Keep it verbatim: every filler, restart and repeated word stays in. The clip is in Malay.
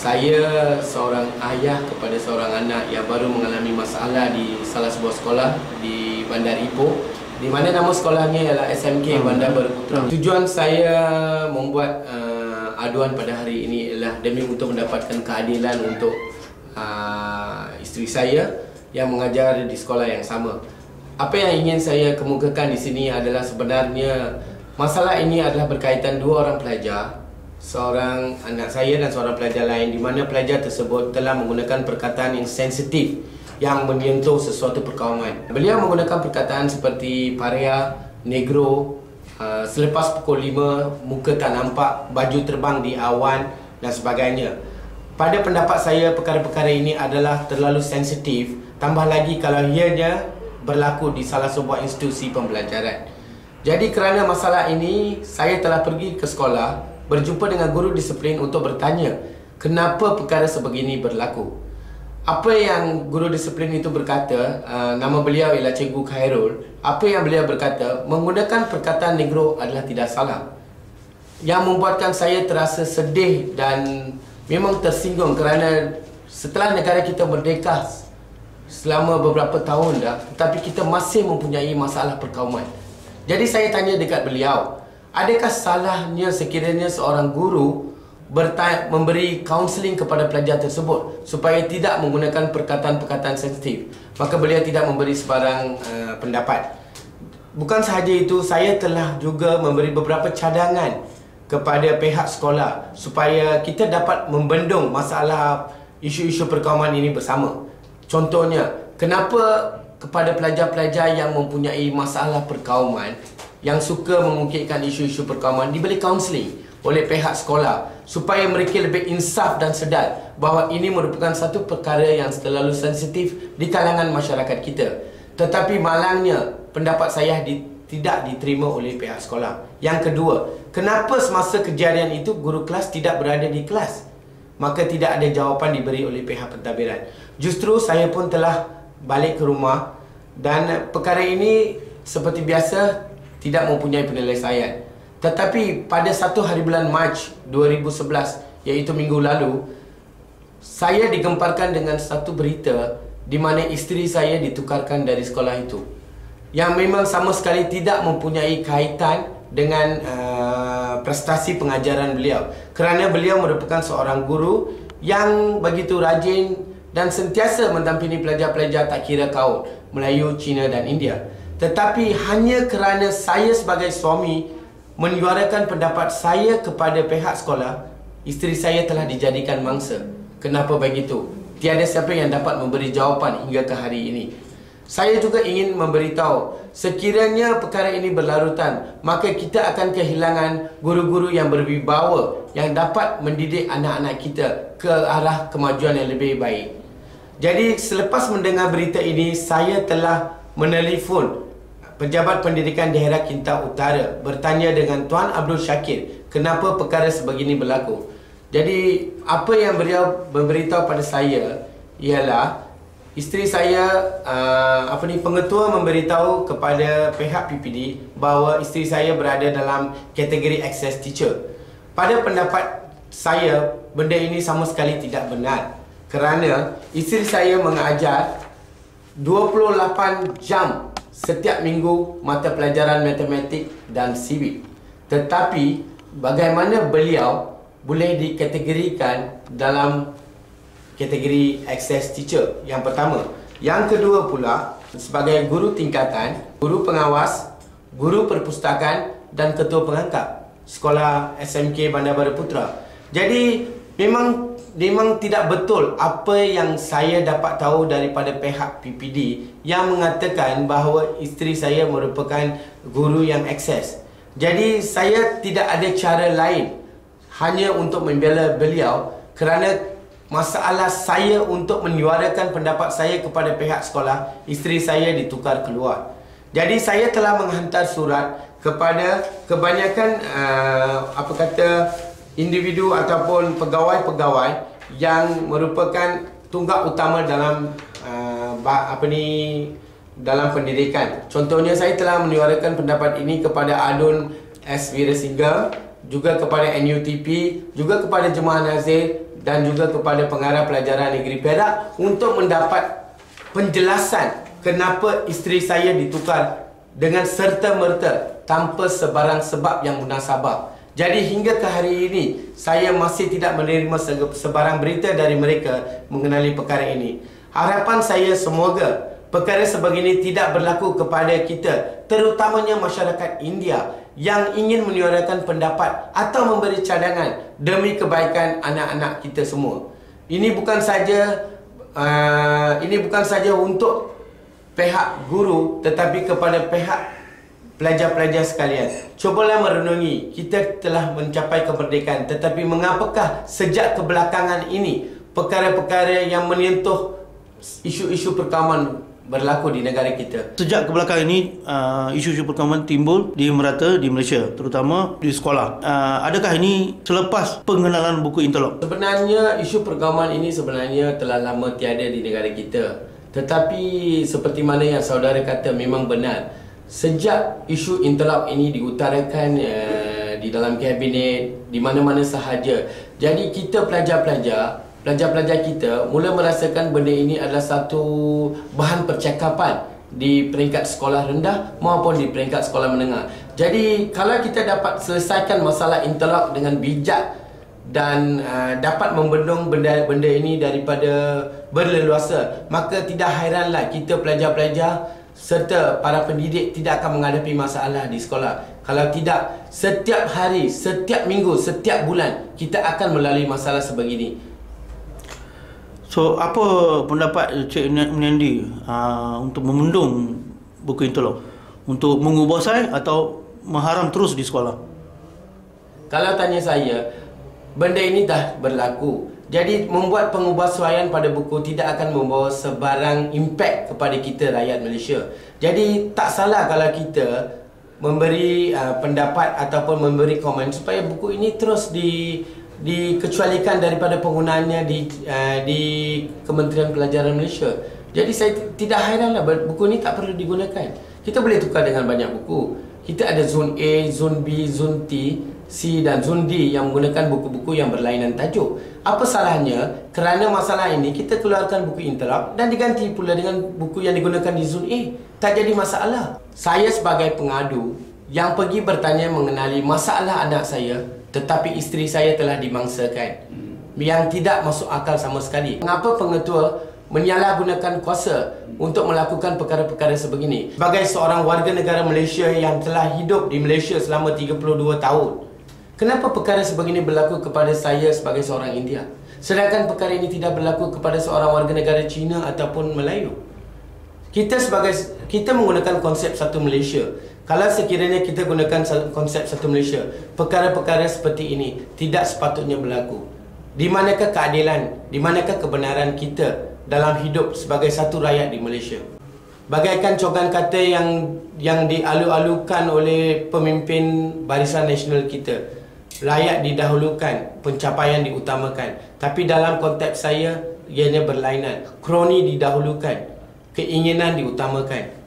Saya seorang ayah kepada seorang anak yang baru mengalami masalah di salah sebuah sekolah di Bandar Ipoh, di mana nama sekolahnya ialah S M K Bandar Baru Putra. Tujuan saya membuat uh, aduan pada hari ini ialah demi untuk mendapatkan keadilan untuk uh, isteri saya yang mengajar di sekolah yang sama. Apa yang ingin saya kemukakan di sini adalah sebenarnya masalah ini adalah berkaitan dua orang pelajar, seorang anak saya dan seorang pelajar lain, di mana pelajar tersebut telah menggunakan perkataan yang sensitif yang menyentuh sesuatu perkauman. Beliau menggunakan perkataan seperti parea, negro, uh, selepas pukul lima, muka tak nampak, baju terbang di awan dan sebagainya. Pada pendapat saya, perkara-perkara ini adalah terlalu sensitif, tambah lagi kalau ianya berlaku di salah sebuah institusi pembelajaran. Jadi kerana masalah ini, saya telah pergi ke sekolah, berjumpa dengan guru disiplin untuk bertanya kenapa perkara sebegini berlaku. Apa yang guru disiplin itu berkata, uh, nama beliau ialah Cikgu Khairul. Apa yang beliau berkata, menggunakan perkataan negro adalah tidak salah. Yang membuatkan saya terasa sedih dan memang tersinggung kerana setelah negara kita merdeka selama beberapa tahun dah, tetapi kita masih mempunyai masalah perkauman. Jadi saya tanya dekat beliau, adakah salahnya sekiranya seorang guru bertanya, memberi kaunseling kepada pelajar tersebut supaya tidak menggunakan perkataan-perkataan sensitif? Maka beliau tidak memberi sebarang uh, pendapat. Bukan sahaja itu, saya telah juga memberi beberapa cadangan kepada pihak sekolah supaya kita dapat membendung masalah isu-isu perkauman ini bersama. Contohnya, kenapa kepada pelajar-pelajar yang mempunyai masalah perkauman, yang suka mengungkitkan isu-isu perkauman, diberi kaunseling oleh pihak sekolah supaya mereka lebih insaf dan sedar bahawa ini merupakan satu perkara yang terlalu sensitif di kalangan masyarakat kita. Tetapi malangnya pendapat saya di, tidak diterima oleh pihak sekolah. Yang kedua, kenapa semasa kejadian itu guru kelas tidak berada di kelas? Maka tidak ada jawapan diberi oleh pihak pentadbiran. Justru saya pun telah balik ke rumah dan perkara ini seperti biasa tidak mempunyai penyelesaian. Tetapi pada satu hari bulan Mac dua ribu sebelas, iaitu minggu lalu, saya digemparkan dengan satu berita di mana isteri saya ditukarkan dari sekolah itu, yang memang sama sekali tidak mempunyai kaitan dengan uh, prestasi pengajaran beliau, kerana beliau merupakan seorang guru yang begitu rajin dan sentiasa mendampingi pelajar-pelajar tak kira kaum Melayu, Cina dan India. Tetapi hanya kerana saya sebagai suami menyuarakan pendapat saya kepada pihak sekolah, isteri saya telah dijadikan mangsa. Kenapa begitu? Tiada siapa yang dapat memberi jawapan hingga ke hari ini. Saya juga ingin memberitahu, sekiranya perkara ini berlarutan, maka kita akan kehilangan guru-guru yang berwibawa yang dapat mendidik anak-anak kita ke arah kemajuan yang lebih baik. Jadi selepas mendengar berita ini, saya telah menelefon Pejabat Pendidikan Daerah Kinta Utara bertanya dengan Tuan Abdul Syakir kenapa perkara sebegini berlaku. Jadi apa yang beliau memberitahu pada saya ialah isteri saya, uh, apa ni, pengetua memberitahu kepada pihak P P D bahawa isteri saya berada dalam kategori excess teacher. Pada pendapat saya, benda ini sama sekali tidak benar, kerana isteri saya mengajar dua puluh lapan jam setiap minggu mata pelajaran matematik dan civic. Tetapi bagaimana beliau boleh dikategorikan dalam kategori excess teacher? Yang pertama. Yang kedua pula, sebagai guru tingkatan, guru pengawas, guru perpustakaan dan ketua pengangkat sekolah S M K Bandar Baru Putra. Jadi memang Memang tidak betul apa yang saya dapat tahu daripada pihak P P D yang mengatakan bahawa isteri saya merupakan guru yang ekses. Jadi saya tidak ada cara lain hanya untuk membela beliau kerana masalah saya untuk menyuarakan pendapat saya kepada pihak sekolah, isteri saya ditukar keluar. Jadi saya telah menghantar surat kepada kebanyakan uh, apa kata individu ataupun pegawai-pegawai yang merupakan tunggak utama dalam uh, apa ni dalam pendidikan. Contohnya, saya telah menyuarakan pendapat ini kepada Adun S. Wirasingam, juga kepada N U T P, juga kepada Jemaah Nazir dan juga kepada pengarah pelajaran negeri Perak untuk mendapat penjelasan kenapa isteri saya ditukar dengan serta-merta tanpa sebarang sebab yang munasabah. Jadi hingga ke hari ini saya masih tidak menerima sebarang berita dari mereka mengenai perkara ini. Harapan saya semoga perkara sebegini tidak berlaku kepada kita, terutamanya masyarakat India yang ingin menyuarakan pendapat atau memberi cadangan demi kebaikan anak-anak kita semua. Ini bukan saja uh, ini bukan saja untuk pihak guru, tetapi kepada pihak pelajar-pelajar sekalian. Cobalah merenungi, kita telah mencapai kemerdekaan, tetapi mengapakah sejak kebelakangan ini perkara-perkara yang menyentuh isu-isu perkawaman berlaku di negara kita? Sejak kebelakangan ini, uh, isu-isu perkawaman timbul di merata di Malaysia, terutama di sekolah. Uh, adakah ini selepas pengenalan buku interlok? Sebenarnya isu perkawaman ini sebenarnya telah lama tiada di negara kita. Tetapi seperti mana yang saudara kata, memang benar. Sejak isu interlok ini diutarakan uh, di dalam kabinet, di mana-mana sahaja, jadi kita pelajar-pelajar Pelajar-pelajar kita mula merasakan benda ini adalah satu bahan percakapan di peringkat sekolah rendah maupun di peringkat sekolah menengah. Jadi kalau kita dapat selesaikan masalah interlok dengan bijak dan uh, dapat membendung benda-benda ini daripada berleluasa, maka tidak hairanlah kita pelajar-pelajar serta para pendidik tidak akan menghadapi masalah di sekolah. Kalau tidak, setiap hari, setiap minggu, setiap bulan kita akan melalui masalah sebegini. So, apa pendapat Cik Mniandi uh, untuk memendung buku interlok? Untuk mengubah saya atau mengharam terus di sekolah? Kalau tanya saya, benda ini dah berlaku. Jadi membuat pengubahsuaian pada buku tidak akan membawa sebarang impak kepada kita rakyat Malaysia. Jadi tak salah kalau kita memberi uh, pendapat ataupun memberi komen supaya buku ini terus di dikecualikan daripada penggunaannya di uh, di Kementerian Pelajaran Malaysia. Jadi saya tidak hairanlah buku ini tak perlu digunakan. Kita boleh tukar dengan banyak buku. Kita ada zon A, zon B, zon T, C dan zon D yang menggunakan buku-buku yang berlainan tajuk. Apa salahnya kerana masalah ini kita keluarkan buku interlok dan diganti pula dengan buku yang digunakan di zon A. Tak jadi masalah. Saya sebagai pengadu yang pergi bertanya mengenai masalah anak saya, tetapi isteri saya telah dimangsakan, hmm. yang tidak masuk akal sama sekali. Mengapa pengetua menyalahgunakan kuasa untuk melakukan perkara-perkara sebegini? Sebagai seorang warga negara Malaysia yang telah hidup di Malaysia selama tiga puluh dua tahun, kenapa perkara sebegini berlaku kepada saya sebagai seorang India, sedangkan perkara ini tidak berlaku kepada seorang warga negara Cina ataupun Melayu? Kita sebagai kita menggunakan konsep satu Malaysia. Kalau sekiranya kita gunakan konsep satu Malaysia, perkara-perkara seperti ini tidak sepatutnya berlaku. Di manakah keadilan, di manakah kebenaran kita dalam hidup sebagai satu rakyat di Malaysia? Bagaikan cogan kata yang yang dialu-alukan oleh pemimpin Barisan Nasional kita, rakyat didahulukan, pencapaian diutamakan. Tapi dalam konteks saya, ianya berlainan. Kroni didahulukan, keinginan diutamakan.